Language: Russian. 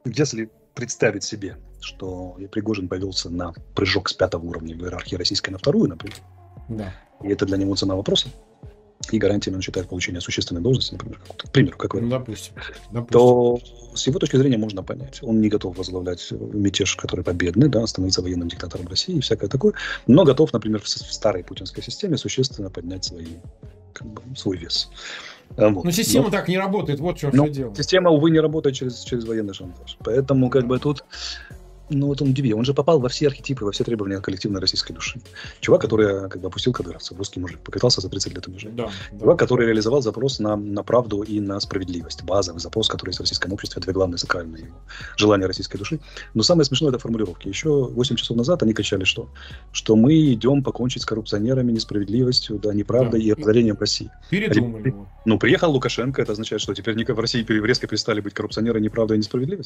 Если представить себе, что Пригожин повелся на прыжок с 5-го уровня в иерархии российской на 2-ю, например, Да. и это для него цена вопроса, и гарантиями он считает получение существенной должности, например, к примеру, как Ну, вариант, допустим. то с его точки зрения можно понять. Он не готов возглавлять мятеж, который победный, да, становиться военным диктатором России и всякое такое, но готов, например, в старой путинской системе существенно поднять свой вес. Вот. Но система так не работает, вот что все дело. Система, увы, не работает через военный шантаж. Поэтому тут... он удивил. Он же попал во все архетипы, во все требования коллективной российской души. Чувак, который опустил кадыровцев, русский мужик, покатался за 30 лет унижения. Да. Чувак, который реализовал запрос на правду и на справедливость. Базовый запрос, который есть в российском обществе, две главные сакральные желания российской души. Но самое смешное — это формулировки. Еще 8 часов назад они кричали, что мы идем покончить с коррупционерами, несправедливостью, неправдой и разорением России. Передумали. Приехал Лукашенко, это означает, что теперь в России резко перестали быть коррупционеры, неправда и несправедливость?